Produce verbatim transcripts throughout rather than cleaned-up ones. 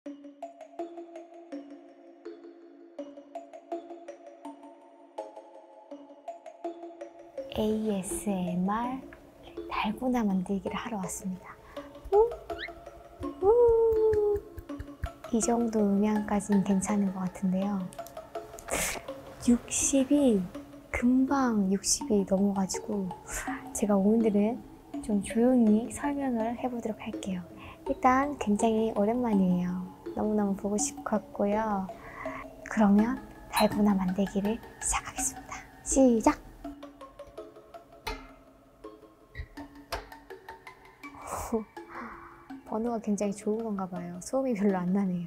에이에스엠알 달고나 만들기를 하러 왔습니다. 우? 우? 이 정도 음향까지는 괜찮은 것 같은데요. 육십이 금방 육십이 넘어가지고 제가 오늘은 좀 조용히 설명을 해보도록 할게요. 일단 굉장히 오랜만이에요. 너무너무 보고 싶었고요. 그러면 달고나 만들기를 시작하겠습니다. 시작! 번호가 굉장히 좋은 건가 봐요. 소음이 별로 안 나네요.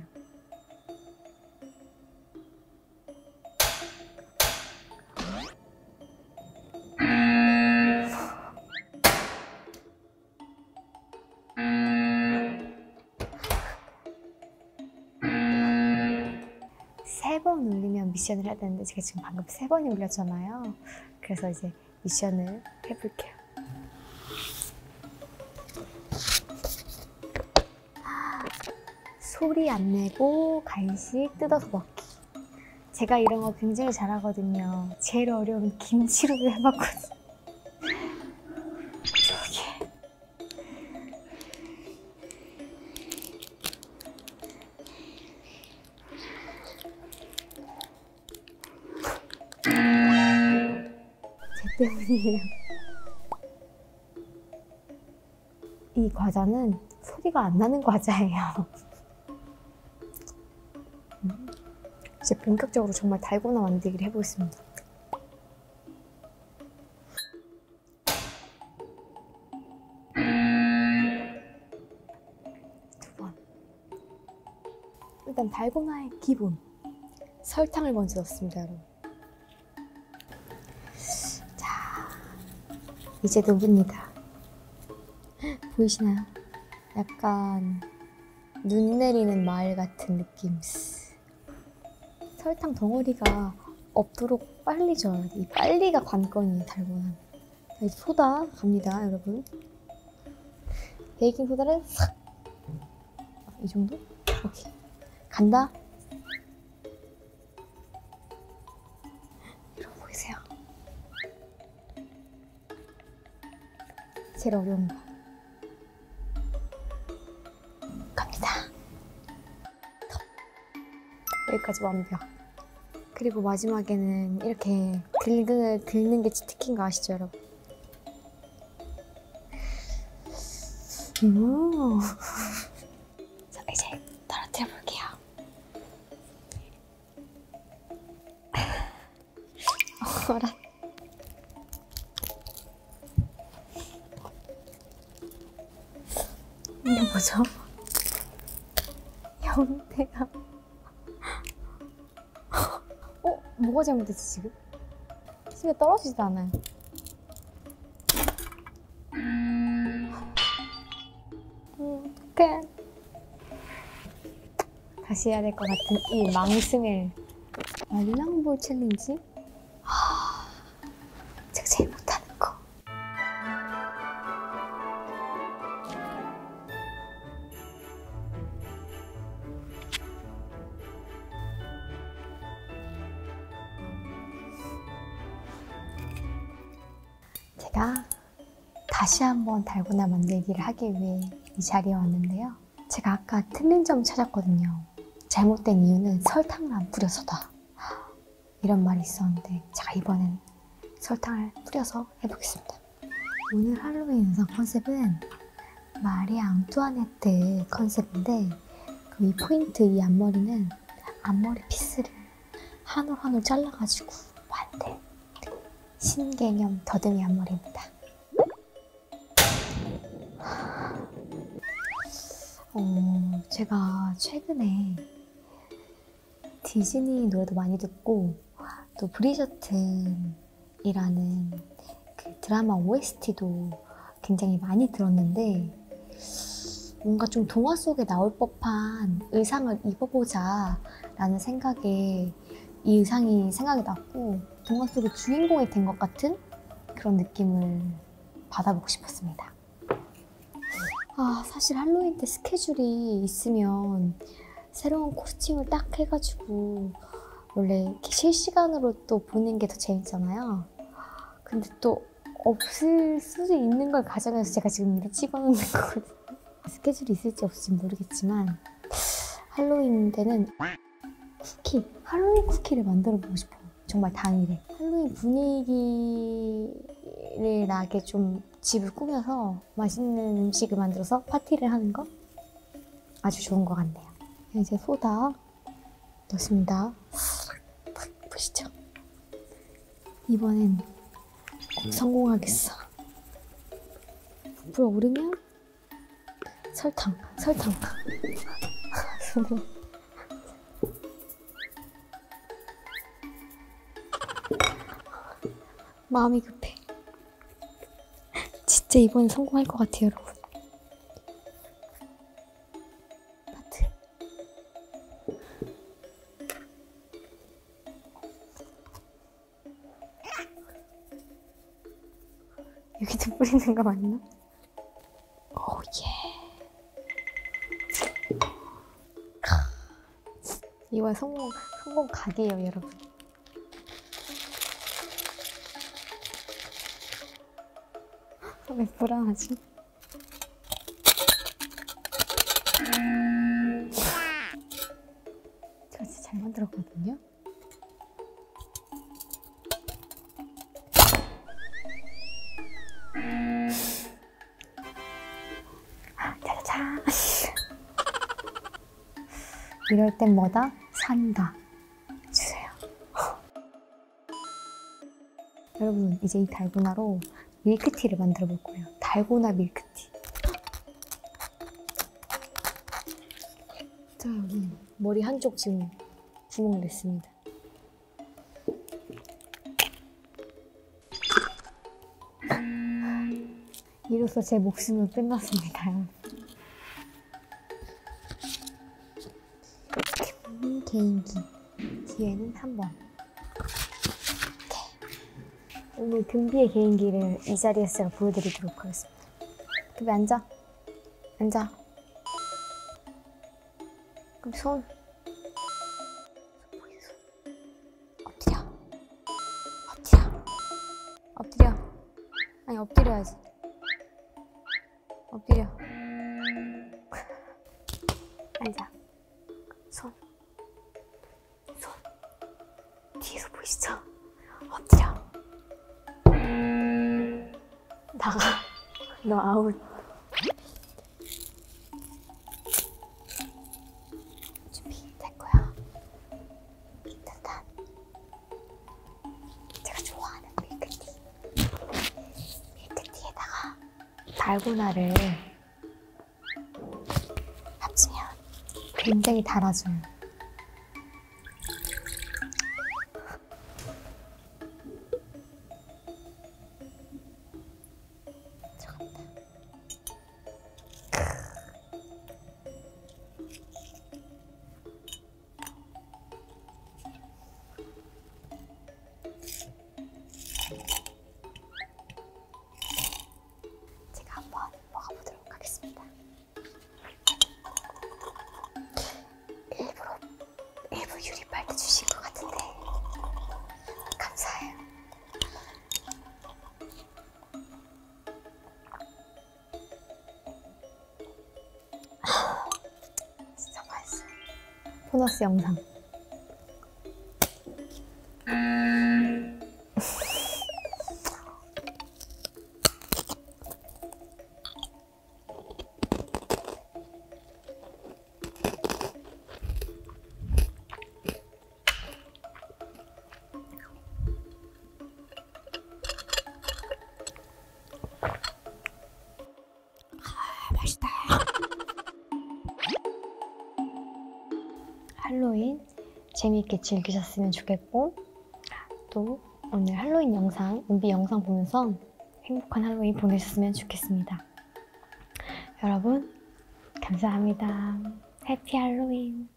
세 번 울리면 미션을 해야 되는데 제가 지금 방금 세 번이 울렸잖아요. 그래서 이제 미션을 해볼게요. 소리 안 내고 간식 뜯어서 먹기. 제가 이런 거 굉장히 잘하거든요. 제일 어려운 김치로도 해봤거든요. 저기. 제 때문이에요. 이 과자는 소리가 안 나는 과자예요. 이제 본격적으로 정말 달고나 만들기를 해보겠습니다. 두 번. 일단 달고나의 기본. 설탕을 먼저 넣습니다, 여러분. 자, 이제 녹입니다. 보이시나요? 약간 눈 내리는 마을 같은 느낌. 설탕 덩어리가 없도록 빨리 져야 돼. 이 빨리가 관건이에요, 달고나. 자, 이제 소다 갑니다, 여러분. 베이킹 소다를 싹! 이 정도? 오케이. 간다. 여러분 보이세요? 제일 어려운 거. 갑니다. 여기까지 완벽. 그리고 마지막에는 이렇게 긁는, 긁는 게 치트키인 거 아시죠, 여러분? 오. 자, 이제 떨어뜨려 볼게요. 어라. 이게 뭐죠? 형태가. 어? 뭐가 잘못됐지 지금? 집에 떨어지지도 않아요. 음, 어떡해. 다시 해야 될 것 같은 이 망승을. 말랑볼 챌린지? 하... 제가 제일 못하는 거. 제가 다시 한번 달고나 만들기를 하기 위해 이 자리에 왔는데요. 제가 아까 틀린 점 찾았거든요. 잘못된 이유는 설탕을 안 뿌려서다. 이런 말이 있었는데 제가 이번엔 설탕을 뿌려서 해보겠습니다. 오늘 할로윈 의상 컨셉은 마리아 앙투아네트 컨셉인데 그 이 포인트 이 앞머리는 앞머리 피스를 한 올 한 올 잘라가지고 만든 신개념 더듬이 앞머리입니다. 어, 제가 최근에 디즈니 노래도 많이 듣고 또 브리저튼이라는 그 드라마 오에스티도 굉장히 많이 들었는데 뭔가 좀 동화 속에 나올 법한 의상을 입어보자 라는 생각에 이 의상이 생각이 났고 동화 속의 주인공이 된 것 같은 그런 느낌을 받아보고 싶었습니다. 아, 사실 할로윈 때 스케줄이 있으면 새로운 코스튬을 딱 해가지고 원래 이렇게 실시간으로 또 보는 게 더 재밌잖아요. 근데 또 없을 수도 있는 걸 가정해서 제가 지금 이렇게 찍어놓는 거거든요. 스케줄이 있을지 없을지 모르겠지만 할로윈 때는 쿠키, 할로윈 쿠키를 만들어 보고 싶어요. 정말 당일에. 할로윈 분위기를 나게 좀 집을 꾸며서 맛있는 음식을 만들어서 파티를 하는 거 아주 좋은 것 같네요. 이제 소다 넣습니다. 보시죠. 이번엔 꼭 성공하겠어. 불어오르면 설탕, 설탕. 마음이 급해. 진짜 이번엔 성공할 것 같아요, 여러분. 마트. 여기도 뿌리는 거 맞나? 오, 예. 이번 성공, 성공 각이에요, 여러분. 왜 불안하지? 제가 진짜 잘 만들었거든요? 짜자잔! 이럴 땐 뭐다? 산다. 주세요. 여러분, 이제 이 달고나로 밀크티를 만들어 볼 거예요. 달고나 밀크티. 자, 여기 머리 한쪽 지금 구멍 냈습니다. 이로써 제 목숨은 끝났습니다. 개인기. 기회는 한 번. 오늘 금비의 개인기를 이 자리에서 제가 보여드리도록 하겠습니다. 금비 앉아. 앉아. 그럼 손. 엎드려. 엎드려. 엎드려. 아니, 엎드려야지. 엎드려. 앉아. 손. 손. 뒤에서 보이시죠? 엎드려. 나가. 너 아웃. 준비됐고요. 따뜻한 제가 좋아하는 밀크티. 밀크티에다가 달고나를 합치면 굉장히 달아져요. 제가 한번 먹어보도록 하겠습니다. 일부러 일부 유리빨대 주신 것 같은데 감사해요. 진짜 맛있어요. 보너스 영상. 맛있다. 할로윈 재미있게 즐기셨으면 좋겠고, 또 오늘 할로윈 영상, 은비 영상 보면서 행복한 할로윈 보내셨으면 좋겠습니다. 여러분 감사합니다. 해피 할로윈.